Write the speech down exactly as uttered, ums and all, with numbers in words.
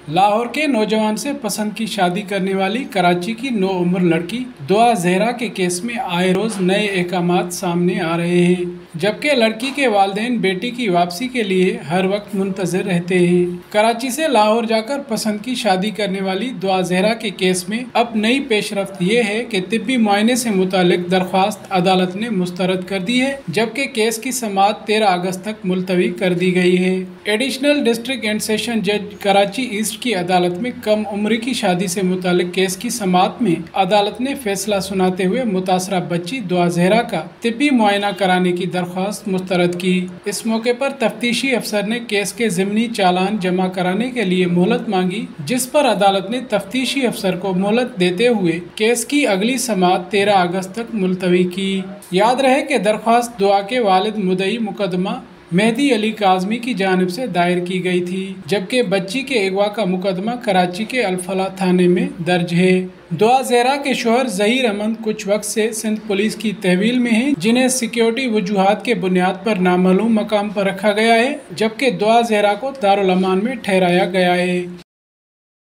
लाहौर के नौजवान से पसंद की शादी करने वाली कराची की नौ उम्र लड़की दुआ जहरा के केस में आए रोज नए अहकामात सामने आ रहे हैं, जबकि लड़की के वालिदैन बेटी की वापसी के लिए हर वक्त मुंतजर रहते हैं। कराची से लाहौर जाकर पसंद की शादी करने वाली दुआ जहरा के केस में अब नई पेशरफ्त ये है कि तिब्बी मुआयने से मुतालिक दरख्वास्त अदालत ने मुस्तरद कर दी है, जबकि केस की समाअत तेरह अगस्त तक मुलतवी कर दी गई है। एडिशनल डिस्ट्रिक्ट एंड सेशन जज कराची ईस्ट की अदालत में कम उम्र की शादी से मुतालिक केस की समाअत में अदालत ने फैसला सुनाते हुए मुतासरा बच्ची दुआ जहरा का तिब्बी मुआयना कराने की दरख्वास्त मुस्तरद की। इस मौके पर तफ्तीशी अफसर ने केस के ज़िमनी चालान जमा कराने के लिए मोहलत मांगी, जिस पर अदालत ने तफ्तीशी अफसर को मोहलत देते हुए केस की अगली समाअत तेरह अगस्त तक मुलतवी की। याद रहे कि दरख्वास्त दुआ के वालिद मुद्दई मुकदमा मेहदी अली काज़मी की जानिब से दायर की गई थी, जबकि बच्ची के अगवा का मुकदमा कराची के अल-फलाह थाने में दर्ज है। दुआ जहरा के शोहर ज़हीर अहमद कुछ वक्त से सिंध पुलिस की तहवील में हैं, जिन्हें सिक्योरिटी वजूहात के बुनियाद पर नामालूम मकाम पर रखा गया है, जबकि दुआ जहरा को दारुल अमान में ठहराया गया है।